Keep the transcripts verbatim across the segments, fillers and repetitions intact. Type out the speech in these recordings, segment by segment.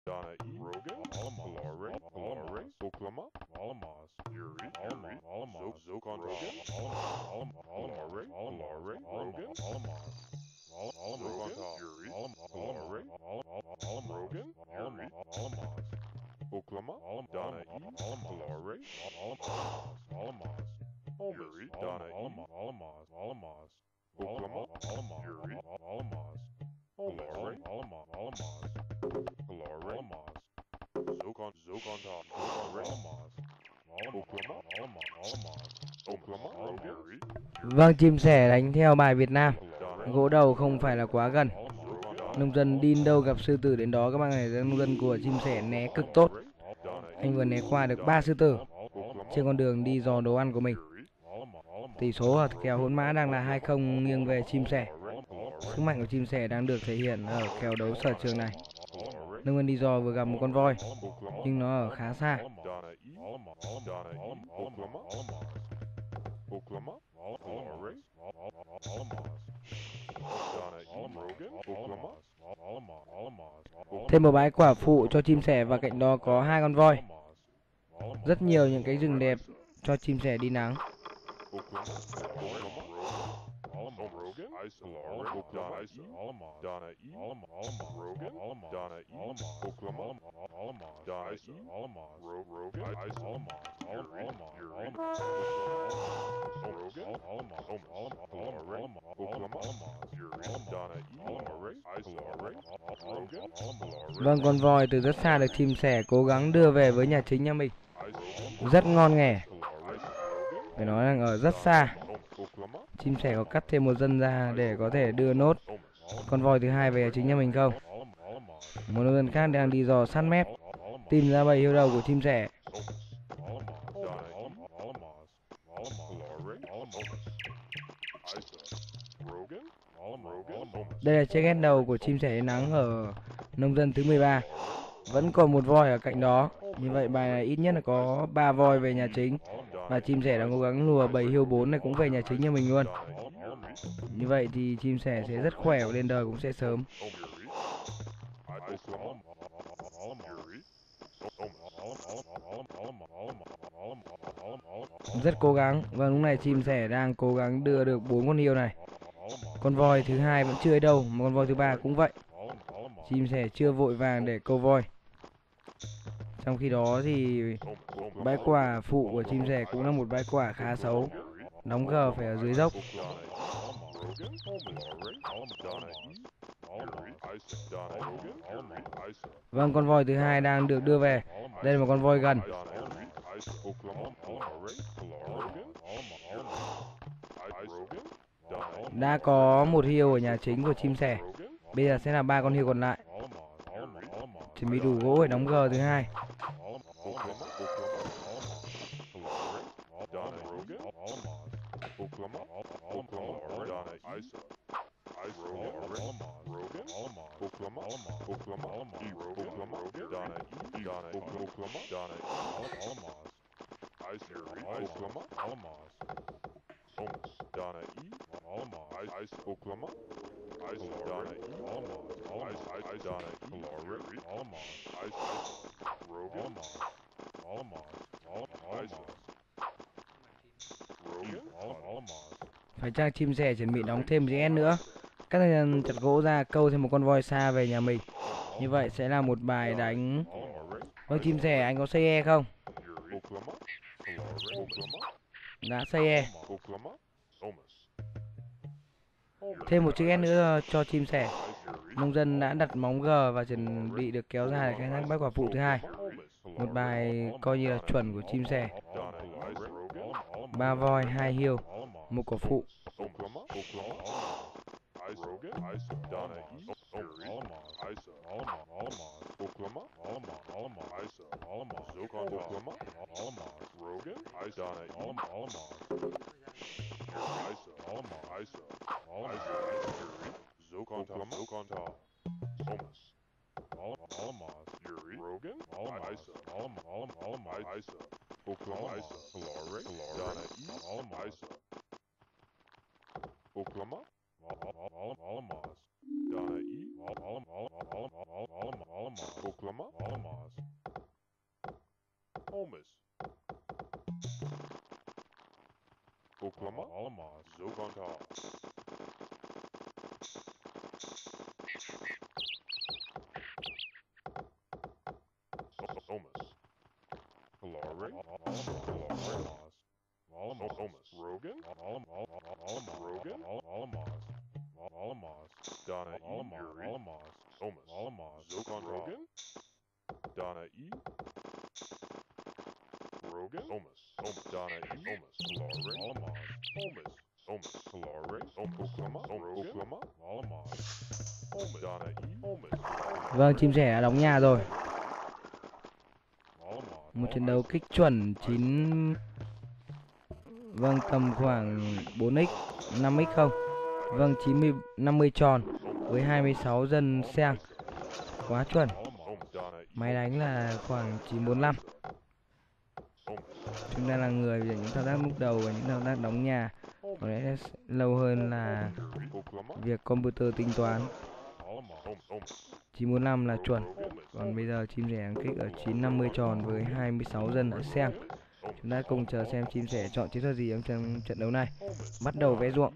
Donna E. Rogan, Alare, Alare, Oklama, Alamas, Yuri, Yuri, Alamas, Zokon Rogan, Alare, Alare, Rogan, Alamas, Zokon Yuri, Alare, Rogan, Yuri, Alamas, Oklama, Donna E. Alare, Alamas, Yuri, Donna E. Alamas, Alamas, Oklama, Yuri, Alamas, Alare, Alamas, Alare, Alamas, Zokon, Zokon Top, Alamas, Oklama, Alamas, Oklama, Rogan, Vâng, chim sẻ đánh theo bài Việt Nam. Gỗ đầu không phải là quá gần. Nông dân đi đâu gặp sư tử đến đó các bạn này. Nông dân của chim sẻ né cực tốt. Anh vừa né qua được ba sư tử trên con đường đi dò đồ ăn của mình. Tỷ số ở kèo hỗn mã đang là hai không nghiêng về chim sẻ. Sức mạnh của chim sẻ đang được thể hiện ở kèo đấu sở trường này. Nông dân đi dò vừa gặp một con voi nhưng nó ở khá xa. Oklama, Alare, Alamas, Donna E. Rogan, Oklama, Alamas, Thêm một bãi quả phụ cho chim sẻ và cạnh đó có hai con voi. Rất nhiều những cái rừng đẹp cho chim sẻ đi nắng. Oklama, Oklama, Rogan, Rogan, Alare, Donna E. Donna E. Rogan, Donna E. Oklama, Donna E. Ro- Rogan, Yuri, Yuri, Rogan, Alare, Oklama, Yuri, Donna E. Alare, Alare, Rogan, Alare, Vâng, con voi từ rất xa được chim sẻ cố gắng đưa về với nhà chính nhà mình. Rất ngon nghẻ. Phải nói rằng ở rất xa. Chim sẻ có cắt thêm một dân ra để có thể đưa nốt con voi thứ hai về chính nhà mình không. Một nông dân khác đang đi dò sát mép tìm ra bầy hiêu đầu của chim sẻ. Đây là chiếc ghét đầu của chim sẻ đến nắng ở nông dân thứ mười ba. Vẫn còn một voi ở cạnh đó. Như vậy bài này ít nhất là có ba voi về nhà chính. Và chim sẻ đang cố gắng lùa bầy hiêu bốn này cũng về nhà chính nhà mình luôn. Như vậy thì chim sẻ sẽ rất khỏe và lên đời cũng sẽ sớm. Rất cố gắng. Và lúc này chim sẻ đang cố gắng đưa được bốn con hiêu này. Con voi thứ hai vẫn chưa ấy đâu, mà con voi thứ ba cũng vậy. Chim sẻ chưa vội vàng để câu voi. Trong khi đó thì bãi quả phụ của chim sẻ cũng là một bãi quả khá xấu. Đóng gờ phải ở dưới dốc. Vâng, con voi thứ hai đang được đưa về. Đây là một con voi gần. Đã có một hiêu ở nhà chính của chim sẻ. Bây giờ sẽ là ba con hiêu còn lại. Chuẩn bị đủ gỗ để đóng gờ thứ hai. Phải chăng chim sẻ chuẩn bị đóng thêm giê ét nữa. Các nhân chặt gỗ ra câu thêm một con voi xa về nhà mình. Như vậy sẽ là một bài đánh. Vâng, chim sẻ anh có xây e không? Đã xây e. Thêm một chiếc ép nữa cho chim sẻ. Nông dân đã đặt móng G và chuẩn bị được kéo ra để khai thác bãi quả phụ thứ hai. Một bài coi như là chuẩn của chim sẻ. Ba voi, hai hiêu, một quả phụ. Oklama, Alamaz. Holmes. Oklama, Alamaz. Zogontal. Holmes. Kalari, Alamaz. Alamaz. Holmes. Rogan, Alamaz. Rogan, Alamaz. Alamaz. Donna E. Yuri, Alamaz. Holmes. Alamaz. Zogon Rogan. Donna E. Rogan. Holmes. Holmes. Donna E. Holmes. Kalari. Alamaz. Holmes. Holmes. Kalari. Oklama. Rogan. Oklama. Alamaz. Holmes. Donna E. Holmes. Vâng, chim sẻ đã đóng nhà rồi. Một trận đấu kích chuẩn chín, vâng, tầm khoảng bốn x, năm x không. Vâng, chín mươi, năm mươi tròn với hai mươi sáu dân xeng. Quá chuẩn. Máy đánh là khoảng chín bốn lăm. Chúng ta là người về những thao tác lúc đầu và những thao tác đóng nhà. Có lẽ lâu hơn là việc computer tính toán. chín bốn lăm là chuẩn. Còn bây giờ chim sẻ đang kích ở chín năm mươi tròn với hai mươi sáu dân ở xeng. Chúng ta cùng chờ xem chim sẻ chọn chiến thuật gì trong trận đấu này. Bắt đầu vẽ ruộng.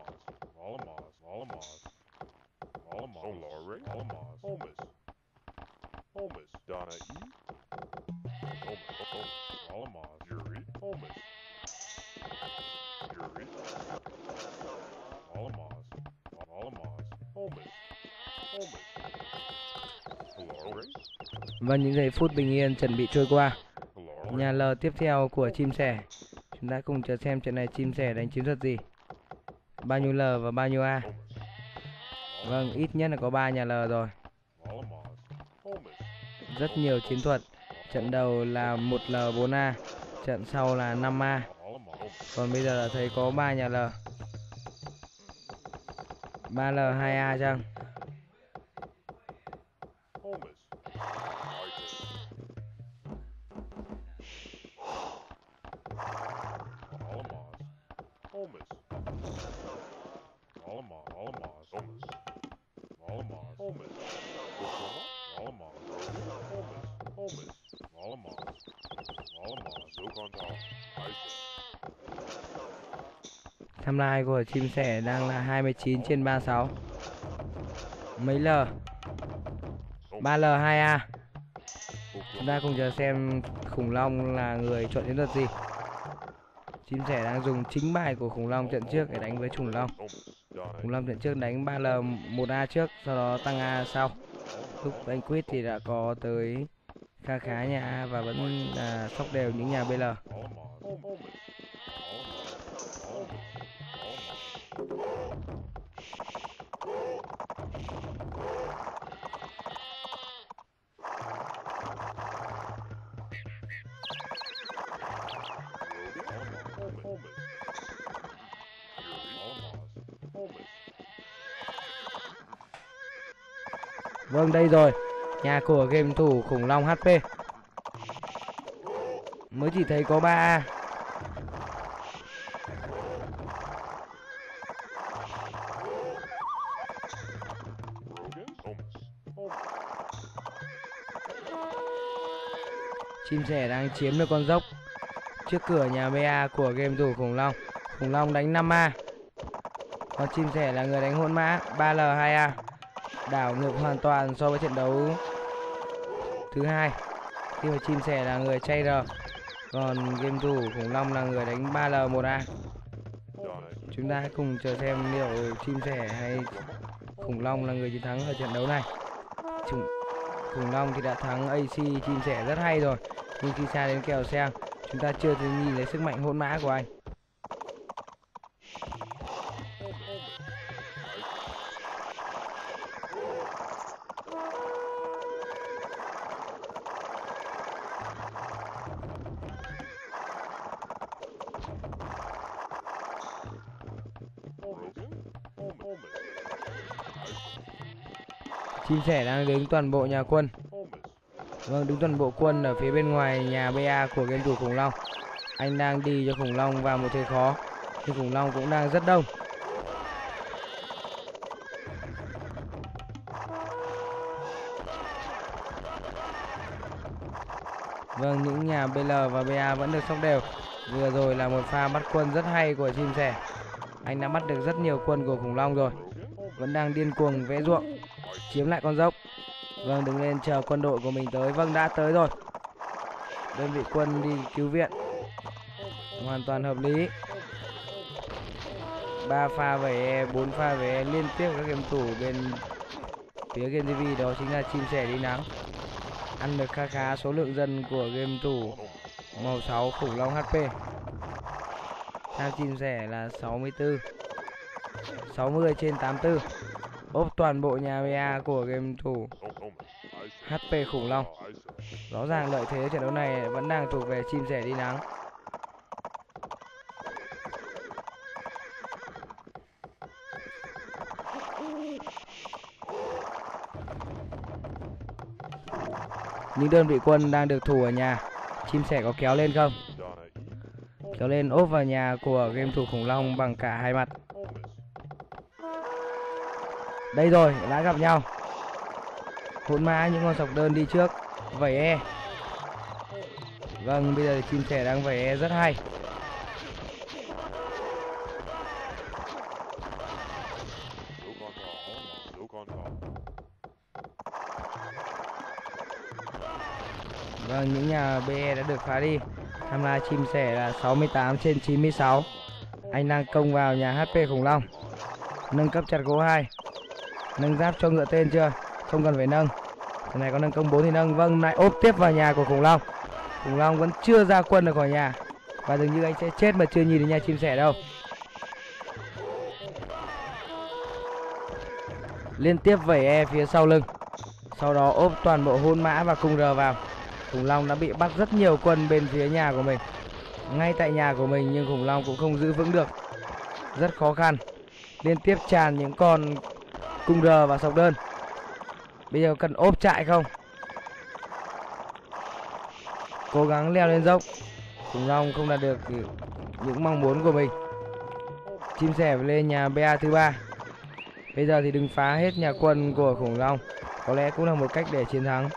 Và những giây phút bình yên chuẩn bị trôi qua. Nhà L tiếp theo của chim sẻ. Chúng ta cùng chờ xem trận này chim sẻ đánh chiến thuật gì. Bao nhiêu L và bao nhiêu A? Vâng, ít nhất là có ba nhà L rồi. Rất nhiều chiến thuật. Trận đầu là một L bốn A, trận sau là năm A. Còn bây giờ là thấy có ba nhà L. ba L hai A chăng? Tham lai của chim sẻ đang là hai mươi chín trên ba mươi sáu. Mấy L? ba L hai A. Chúng ta cùng chờ xem khủng long là người chọn chiến thuật gì. Chim sẻ đang dùng chính bài của khủng long trận trước để đánh với khủng long. Khủng long trận trước đánh ba L một A trước, sau đó tăng A sau. Lúc anh quyết thì đã có tới kha khá nhà A và vẫn là sóc đều những nhà B L. Vâng, đây rồi. Nhà của game thủ khủng long hát pê. Mới chỉ thấy có ba A. Chim sẻ đang chiếm được con dốc trước cửa nhà bê a của game thủ khủng long. Khủng long đánh năm A. Còn chim sẻ là người đánh hỗn mã ba L hai A. Đảo ngược hoàn toàn so với trận đấu thứ hai, khi mà chim sẻ là người chay R, còn game thủ khủng long là người đánh ba L một A. Chúng ta hãy cùng chờ xem liệu chim sẻ hay khủng long là người chiến thắng ở trận đấu này. Chúng, khủng long thì đã thắng a xê chim sẻ rất hay rồi, nhưng khi xa đến kèo xeng, chúng ta chưa thấy nhìn thấy sức mạnh hỗn mã của anh. Chim sẻ đang đứng toàn bộ nhà quân. Vâng, đứng toàn bộ quân ở phía bên ngoài nhà bê a của game thủ khủng long. Anh đang đi cho khủng long vào một thế khó, nhưng khủng long cũng đang rất đông. Vâng, những nhà bê lờ và bê a vẫn được sóc đều. Vừa rồi là một pha bắt quân rất hay của chim sẻ. Anh đã bắt được rất nhiều quân của khủng long rồi. Vẫn đang điên cuồng vẽ ruộng, chiếm lại con dốc. Vâng, đứng lên chờ quân đội của mình tới. Vâng, đã tới rồi. Đơn vị quân đi cứu viện. Hoàn toàn hợp lý. Ba pha vẩy e, bốn pha vẩy e liên tiếp các game thủ bên phía Game ti vi, đó chính là chim sẻ đi nắng. Ăn được khá khá số lượng dân của game thủ màu sáu khủng long hát pê. Theo chim sẻ là sáu mươi tư, sáu mươi trên tám mươi tư. Ốp toàn bộ nhà bê a của game thủ hát pê khủng long. Rõ ràng lợi thế trận đấu này vẫn đang thuộc về chim sẻ đi nắng. Những đơn vị quân đang được thủ ở nhà. Chim sẻ có kéo lên không? Kéo lên ốp vào nhà của game thủ khủng long bằng cả hai mặt. Đây rồi, đã gặp nhau. Hỗn mã những con sọc đơn đi trước. Vẩy e. Vâng, bây giờ chim sẻ đang vẩy e rất hay. Vâng, những nhà bê e đã được phá đi. Tham la chim sẻ là sáu mươi tám trên chín mươi sáu. Anh đang công vào nhà hát pê khủng long. Nâng cấp chặt gỗ hai. Nâng giáp cho ngựa tên chưa? Không cần phải nâng. Cái này có nâng công bốn thì nâng. Vâng, lại ốp tiếp vào nhà của khủng long. Khủng long vẫn chưa ra quân được khỏi nhà. Và dường như anh sẽ chết mà chưa nhìn đến nhà chim sẻ đâu. Liên tiếp vẩy e phía sau lưng. Sau đó ốp toàn bộ hôn mã và cung R vào. Khủng long đã bị bắt rất nhiều quân bên phía nhà của mình, ngay tại nhà của mình, nhưng khủng long cũng không giữ vững được. Rất khó khăn. Liên tiếp tràn những con cung R và sọc đơn. Bây giờ cần ốp trại không? Cố gắng leo lên dốc. Khủng long không đạt được những mong muốn của mình. Chim sẻ lên nhà bê a thứ ba. Bây giờ thì đừng phá hết nhà quân của khủng long. Có lẽ cũng là một cách để chiến thắng.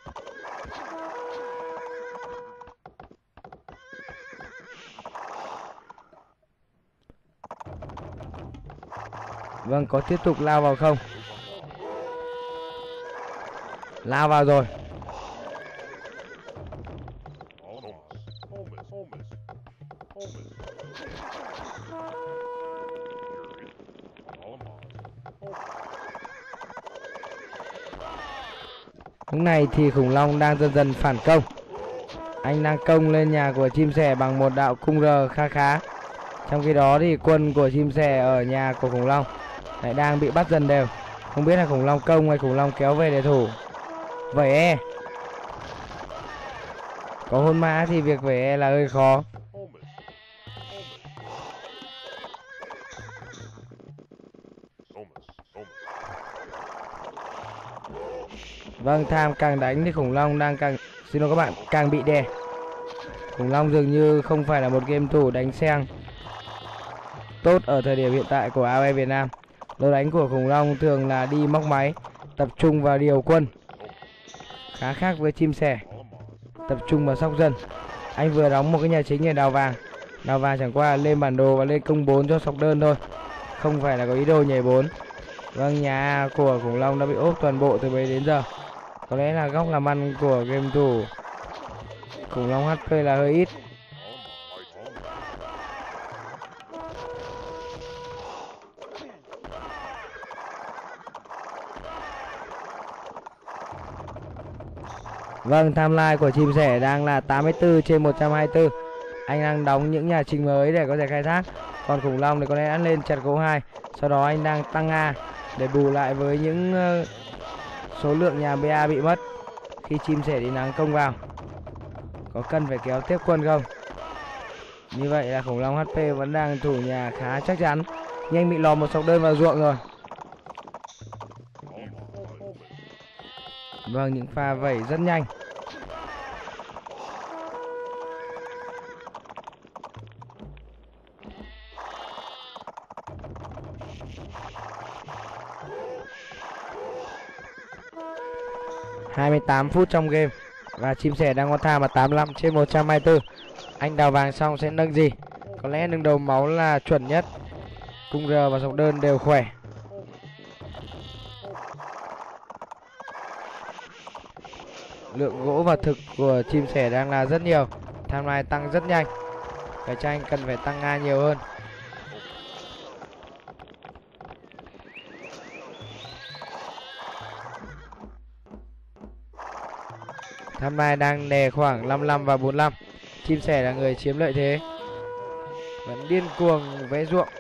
Vâng, có tiếp tục lao vào không? Lao vào rồi. Lúc này thì khủng long đang dần dần phản công. Anh đang công lên nhà của chim sẻ bằng một đạo cung R khá khá. Trong khi đó thì quân của chim sẻ ở nhà của khủng long lại đang bị bắt dần đều. Không biết là khủng long công hay khủng long kéo về để thủ. Vẩy e. Có hôn mã thì việc vẩy e là hơi khó. Vâng, tham càng đánh thì khủng long đang càng, xin lỗi các bạn, càng bị đè. Khủng long dường như không phải là một game thủ đánh xeng tốt ở thời điểm hiện tại của a o e Việt Nam. Lối đánh của khủng long thường là đi móc máy, tập trung vào điều quân. Khá khác với chim sẻ, tập trung vào sóc dân. Anh vừa đóng một cái nhà chính ở đào vàng. Đào vàng chẳng qua là lên bản đồ và lên công bốn cho sọc đơn thôi, không phải là có ý đồ nhảy bốn. Vâng, nhà của khủng long đã bị ốp toàn bộ từ bấy đến giờ. Có lẽ là góc làm ăn của game thủ khủng long hát pê là hơi ít. Vâng, timeline của chim sẻ đang là tám mươi tư trên một trăm hai mươi tư. Anh đang đóng những nhà chính mới để có thể khai thác. Còn khủng long thì có lẽ đã lên chặt gỗ hai. Sau đó anh đang tăng A để bù lại với những số lượng nhà bê a bị mất khi chim sẻ đi nắng công vào. Có cần phải kéo tiếp quân không? Như vậy là khủng long hát pê vẫn đang thủ nhà khá chắc chắn. Nhưng anh bị lò một sọc đơn vào ruộng rồi. Vâng, những pha vẩy rất nhanh. hai mươi tám phút trong game. Và chim sẻ đang có tham là tám mươi lăm trên một trăm hai mươi tư. Anh đào vàng xong sẽ nâng gì? Có lẽ nâng đầu máu là chuẩn nhất. Cung R và sọc đơn đều khỏe. Lượng gỗ và thực của chim sẻ đang là rất nhiều. Tham lai tăng rất nhanh. Phải chăng cần phải tăng A nhiều hơn. Tham lai đang đè khoảng năm mươi lăm và bốn mươi lăm. Chim sẻ là người chiếm lợi thế. Vẫn điên cuồng vẽ ruộng.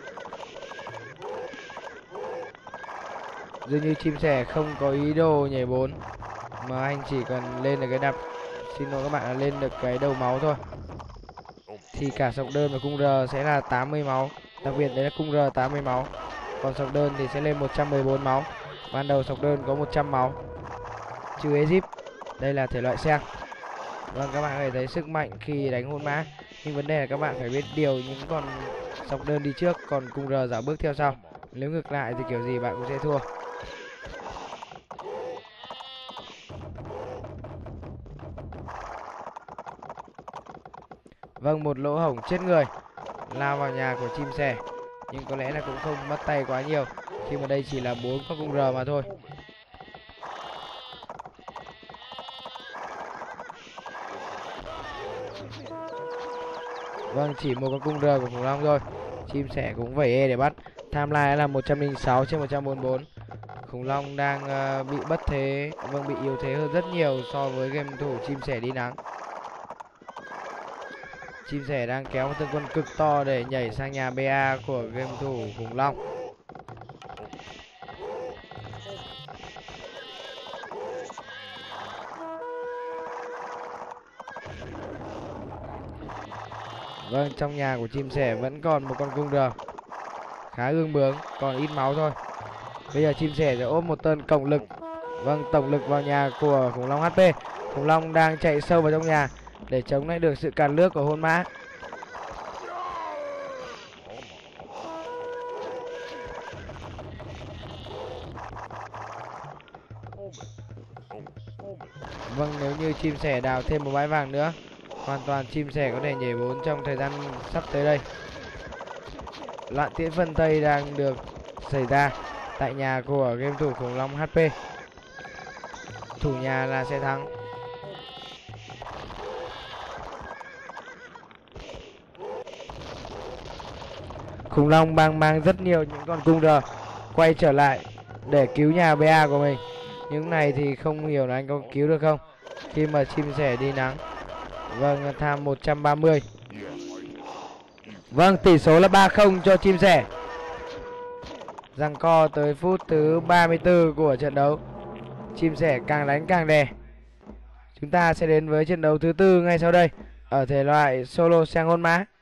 Dường như chim sẻ không có ý đồ nhảy bốn, mà anh chỉ cần lên được cái đập, xin lỗi các bạn, là lên được cái đầu máu thôi. Thì cả sọc đơn và cung R sẽ là tám mươi máu. Đặc biệt đấy là cung R tám mươi máu. Còn sọc đơn thì sẽ lên một trăm mười bốn máu. Ban đầu sọc đơn có một trăm máu. Trừ Egypt. Đây là thể loại xeng. Vâng, các bạn có thể thấy sức mạnh khi đánh hôn mã. Nhưng vấn đề là các bạn phải biết điều những con sọc đơn đi trước, còn cung R dạo bước theo sau. Nếu ngược lại thì kiểu gì bạn cũng sẽ thua. Vâng, một lỗ hổng chết người lao vào nhà của chim sẻ. Nhưng có lẽ là cũng không mất tay quá nhiều, khi mà đây chỉ là bốn con cung R mà thôi. Vâng, chỉ một con cung R của khủng long thôi. Chim sẻ cũng vẩy E để bắt. Tham lai là một trăm lẻ sáu trên một trăm bốn mươi bốn. Khủng long đang uh, bị bất thế, vâng, bị yếu thế hơn rất nhiều so với game thủ chim sẻ đi nắng. Chim sẻ đang kéo một tương quân cực to để nhảy sang nhà bê a của game thủ khủng long. Vâng, trong nhà của chim sẻ vẫn còn một con cung R. Khá ương bướng, còn ít máu thôi. Bây giờ chim sẻ sẽ ôm một tên cộng lực. Vâng, tổng lực vào nhà của khủng long hát pê. Khủng long đang chạy sâu vào trong nhà để chống lại được sự càn lướt của hôn mã. Vâng, nếu như chim sẻ đào thêm một bãi vàng nữa, hoàn toàn chim sẻ có thể nhảy bốn trong thời gian sắp tới đây. Loạn tiễn phân Tây đang được xảy ra tại nhà của game thủ khủng long hát pê. Thủ nhà là sẽ thắng. Khủng long đang mang rất nhiều những con cung R quay trở lại để cứu nhà bê a của mình. Những này thì không hiểu là anh có cứu được không khi mà chim sẻ đi nắng. Vâng, tham một trăm ba mươi. Vâng, tỷ số là ba không cho chim sẻ. Giằng co tới phút thứ ba mươi tư của trận đấu. Chim sẻ càng đánh càng đè. Chúng ta sẽ đến với trận đấu thứ tư ngay sau đây ở thể loại solo xeng hôn mã.